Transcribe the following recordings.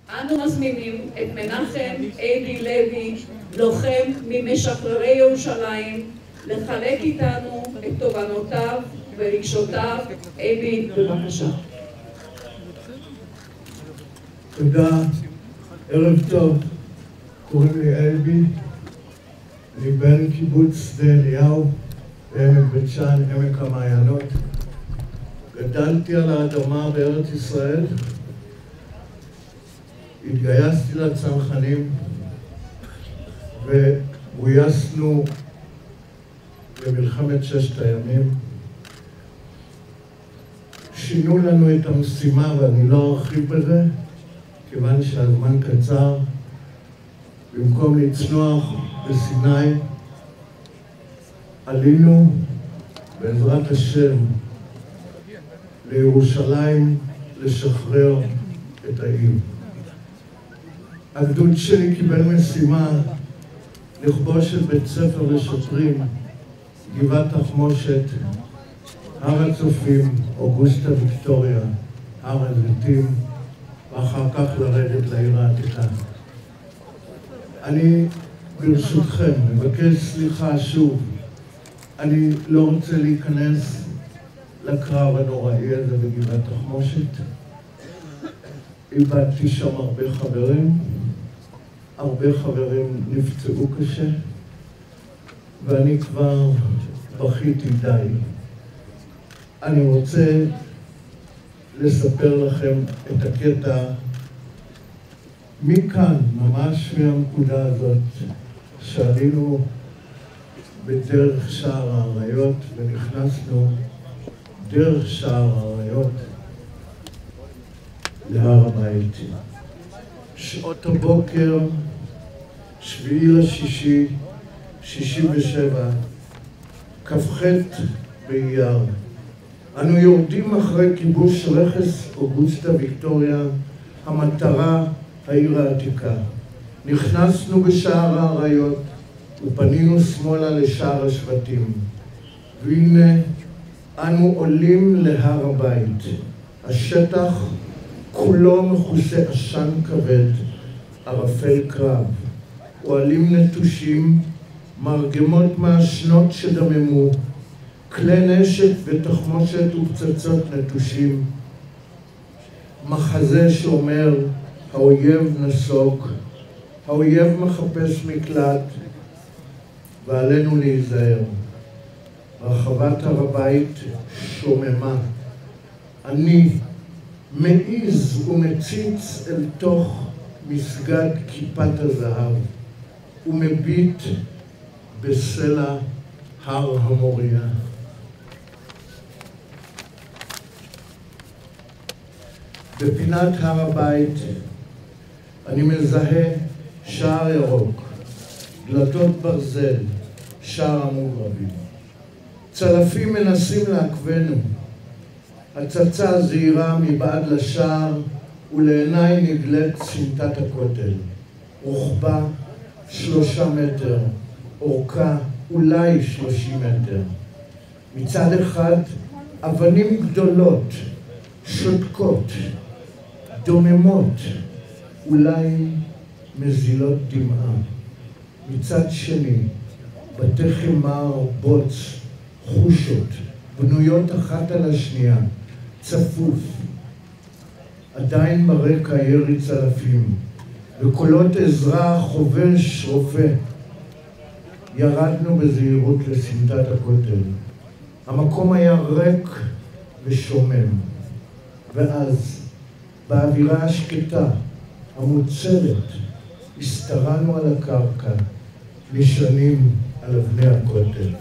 אנו מזמינים את מנחם אייבי לוי, לוחם ממשחררי ירושלים, לחלק איתנו את תובנותיו ורגשותיו. אייבי, בבקשה. תודה, ערב טוב. קוראים לי אייבי, אני בן קיבוץ שדה אליהו בעמק בית שאן, עמק המעיינות. גדלתי על האדמה בארץ ישראל, התגייסתי לצנחנים וגויסנו במלחמת ששת הימים. שינו לנו את המשימה ואני לא ארחיב בזה כיוון שהזמן קצר. במקום לצנוח בסיני עלינו בעזרת השם לירושלים לשחרר את העיר. הגדוד שלי קיבל משימה לכבוש את בית ספר לשוטרים, גבעת תחמושת, הר הצופים, אוגוסטה ויקטוריה, הר הזיתים, ואחר כך לרדת לעיר העתיקה. אני ברשותכם מבקש סליחה שוב. אני לא רוצה להיכנס לקרב הנוראי הזה בגבעת תחמושת. איבדתי שם הרבה חברים נפצעו קשה, ואני כבר בכיתי די. אני רוצה לספר לכם את הקטע מכאן, ממש מהנקודה הזאת, שעלינו בדרך שער האריות ונכנסנו דרך שער האריות להר הבית. שעות הבוקר, 7/6/67, כ"ח באייר. אנו יורדים אחרי כיבוש רכס אוגוסטה ויקטוריה, המטרה העיר העתיקה. נכנסנו בשער האריות ופנינו שמאלה לשער השבטים. והנה אנו עולים להר הבית. השטח כולו מכוסה עשן כבד, ערפל קרב, אוהלים נטושים, מרגמות מעשנות שדממו, כלי נשק ותחמושת ופצצות נטושים. מחזה שאומר, האויב נסוג, האויב מחפש מקלט, ועלינו להיזהר. רחבת הר הבית שוממה. אני מעיז ומציץ אל תוך מסגד כיפת הזהב, ומביט בסלע הר המוריה. בפינת הר הבית אני מזהה שער ירוק, דלתות ברזל, שער המוגרבים. צלפים מנסים לעכבנו. הצצה זהירה מבעד לשער, ולעיניי נגלית סמטת הכותל. רוחבה 3 מטר, אורכה אולי 30 מטר. מצד אחד אבנים גדולות, שותקות, דוממות, אולי מזילות דמעה. מצד שני, בתי חמר, בוץ, חושות, בנויות אחת על השנייה, צפוף. עדיין ברקע ירי צלפים, וקולות עזרה חובש רופא. ירדנו בזהירות לסמטת הכותל. המקום היה ריק ושומם. ואז, באווירה השקטה, המוצרת, הסתרנו על הקרקע, נשענים על אבני הכותל.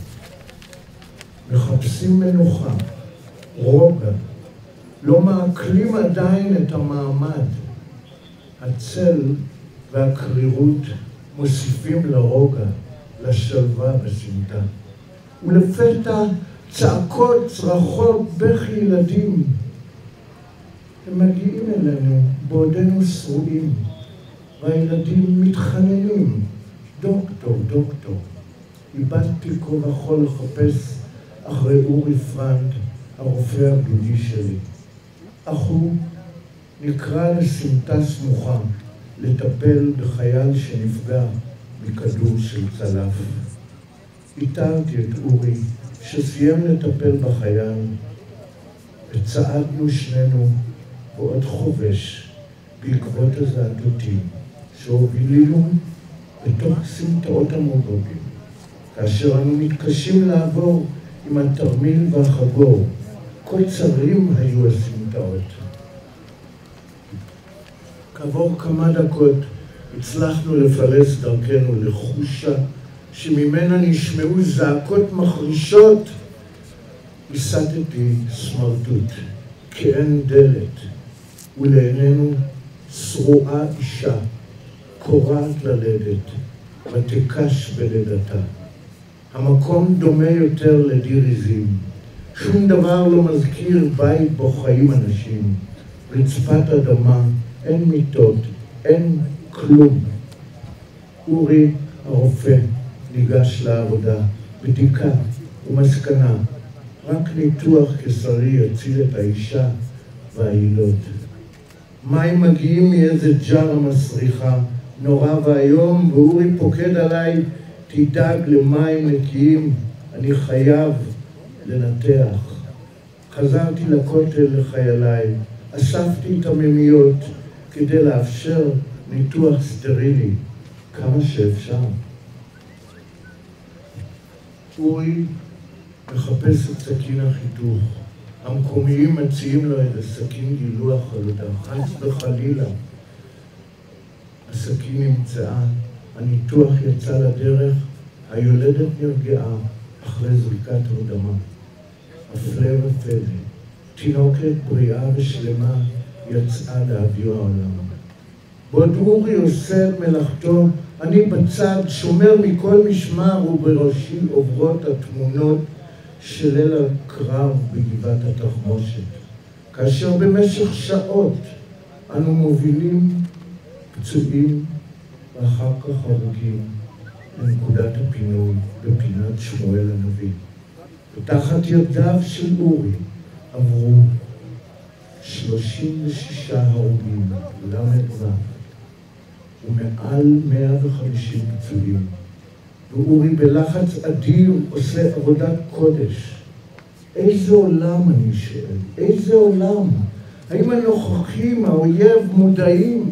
מחפשים מנוחה, רוגע, לא מעכלים עדיין את המעמד. הצל והקרירות מוסיפים לרוגע, לשלווה בסמטה. ולפתע צעקות, צרחות, בכי ילדים. הם מגיעים אלינו בעודנו שרועים, והילדים מתחננים, דוקטור, דוקטור. איבדתי כה וכה לחפש אחרי אורי פרנד, הרופא הגדודי שלי. אך הוא נקרא לסמטה סמוכה לטפל בחייל שנפגע מכדור של צלף. איתרתי את אורי שסיים לטפל בחייל, וצעדנו שנינו בעוד חובש בעקבות הזעתותים שהובילנו בתוך סמטאות המוגבים, כאשר אנו מתקשים לעבור עם התרמיל והחגור. כה צרים היו הסמטאות. כעבור כמה דקות הצלחנו לפלס דרכנו לחושה שממנה נשמעו זעקות מחרישות. הסתתי סמרטוט כאין דלת, ולעינינו שרועה אישה קורעת ללדת, ותקש בלידתה. המקום דומה יותר לדיר עזים. שום דבר לא מזכיר בית בו חיים אנשים. רצפת אדמה, אין מיטות, אין כלום. אורי הרופא ניגש לעבודה, בדיקה ומסקנה. רק ניתוח קיסרי יציל את האישה והילוד. מים מגיעים מאיזה ג'רה מסריחה, נורא והיום, ואורי פוקד עליי, תדאג למים נקיים, אני חייב לנתח. חזרתי לכותל לחייליי, אספתי את הממיות כדי לאפשר ניתוח סטרילי כמה שאפשר. אורי מחפש את סכין החיתוך. המקומיים מציעים לו איזה סכין גילוח חלודה, חס וחלילה. הסכין נמצאה, הניתוח יצא לדרך, היולדת נרגעה אחרי זריקת הרדמה. הפלא ופלא, תינוקת בריאה ושלמה יצאה לאוויר העולם. בעוד אורי עושה את מלאכתו, אני בצד שומר מכל משמר, ובראשי עוברות התמונות של ליל הקרב בגבעת התחמושת, כאשר במשך שעות אנו מובילים פצועים ואחר כך הרוגים לנקודת הפינוי בפינת שמואל הנביא. ותחת ידיו של אורי עברו 36 הרוגים, למ"ו, ומעל 150 פצועים. ואורי בלחץ אדיר עושה עבודת קודש. איזה עולם, אני שואל, איזה עולם? האם הנוכחים, האויב, מודעים?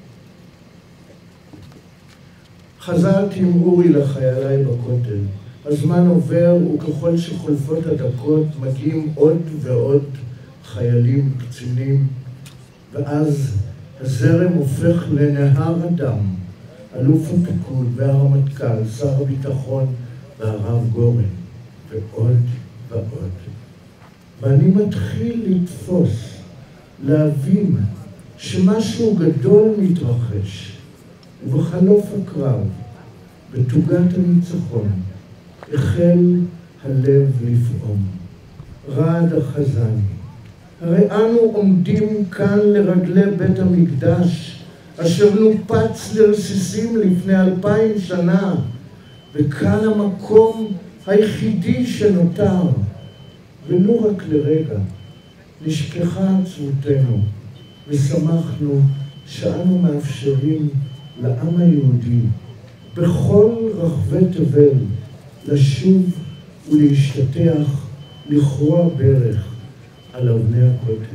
חזרתי עם אורי לחייליי בכותל. הזמן עובר, וככל שחולפות הדקות מגיעים עוד ועוד חיילים, קצינים, ואז הזרם הופך לנהר הדם. אלוף הפיקוד והרמטכ"ל, שר הביטחון והרב גורן, ועוד ועוד. ואני מתחיל לתפוס, להבין שמשהו גדול מתרחש, ובחלוף הקרב, בתוגת הניצחון, החל הלב לפעום. רעד החזני. הרי אנו עומדים כאן לרגלי בית המקדש, אשר נופץ לרסיסים לפני 2000 שנה, וכאן המקום היחידי שנותר, ולו רק לרגע, נשכחה עצמותנו, ושמחנו שאנו מאפשרים לעם היהודי, בכל רחבי תבל, לשוב ולהשתטח, לכרוע ברך על אבני הכותל.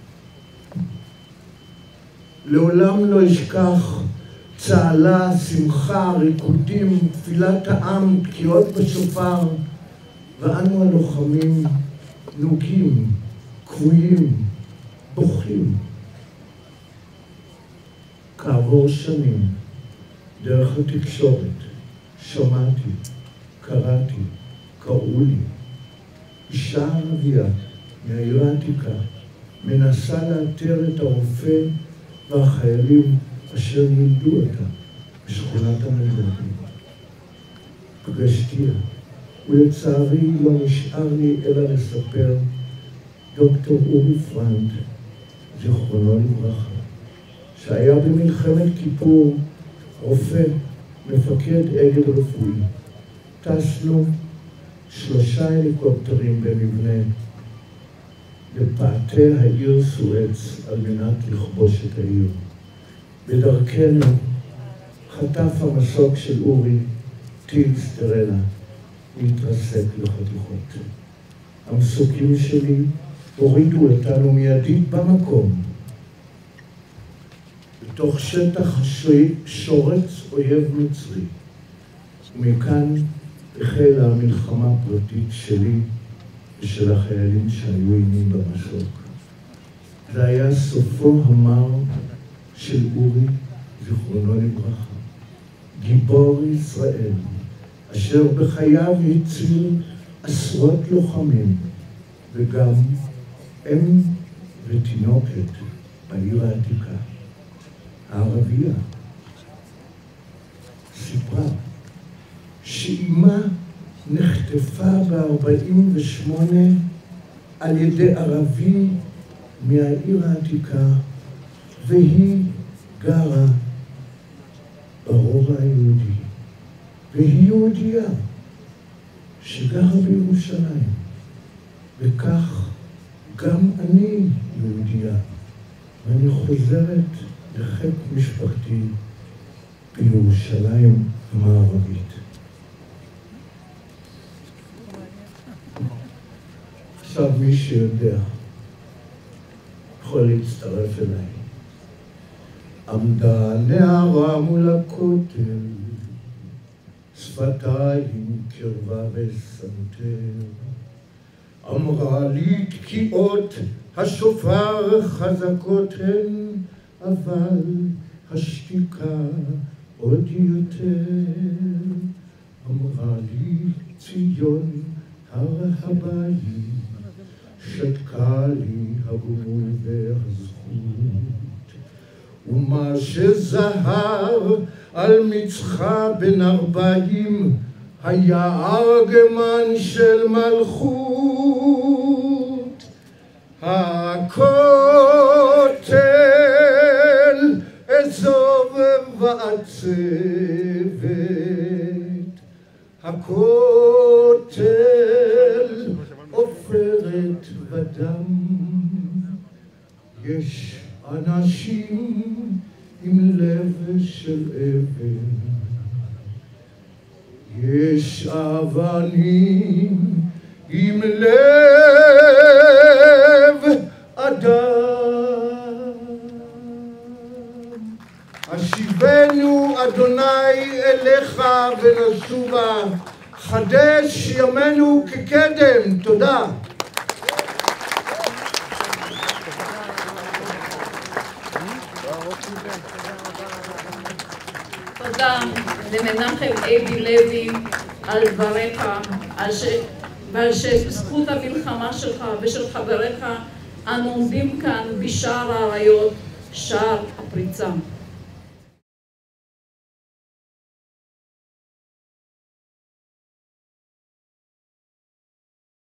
לעולם לא אשכח צהלה, שמחה, ריקודים, תפילת העם, תקיעות בשופר, ואנו הלוחמים נוגים, כבויים, בוכים. כעבור שנים, דרך התקשורת, שמעתי, קראתי, קראו לי. אישה ערבייה מהעיר העתיקה מנסה לאתר את הרופא והחיילים אשר ילדו אותה בשכונת המלדרים. פגשתיה, ולצערי לא נשאר לי אלא לספר דוקטור אורי פרנד, זיכרונו לברכה, שהיה במלחמת כיפור רופא, מפקד אגד רפואי. טסנו 3 הליקופטרים במבנה בפאתי העיר סואץ על מנת לכבוש את העיר. בדרכנו חטף המסוק של אורי טיל סטרלה והתרסק לחתיכות. המסוקים שלי הורידו אותנו מיידית במקום. בתוך שטח שורץ אויב מצרי, ומכאן החלה המלחמה הפרטית שלי ושל החיילים שהיו עימי במסוק. זה היה סופו המר של אורי, זיכרונו לברכה, גיבור ישראל, אשר בחייו הציל עשרות לוחמים, וגם אם ותינוקת בעיר העתיקה. הערבייה סיפרה שאימה נחטפה ב-48 על ידי ערבי מהעיר העתיקה, והיא גרה ברובע היהודי, והיא יהודייה שגרה בירושלים, וכך גם אני יהודייה, ואני חוזרת לחיק משפחתי בירושלים המערבית. עכשיו מי שיודע יכול להצטרף אליי. עמדה נערה מול הכותל, שפתיים קרבה וסנטר. אמרה לי תקיעות השופר חזקות הן, אבל השתיקה עוד יותר. אמרה לי ציון הר הבית, שתקה לי הגמול והזכות. ומה שזהר על מצחה בין 40 היה ארגמן של מלכות. הכותל אזוב ועצבת, הכותל עופרת ודם. יש אנשים עם לב של אבן, יש אבנים עם לב אדם. השיבנו אדוני אליך ונשובה, חדש ימינו כקדם. תודה. תודה למנחם אייבי לוי על דבריך, ועל שבזכות המלחמה שלך ושל חבריך אנו עומדים כאן בשער האריות, שער הפריצה.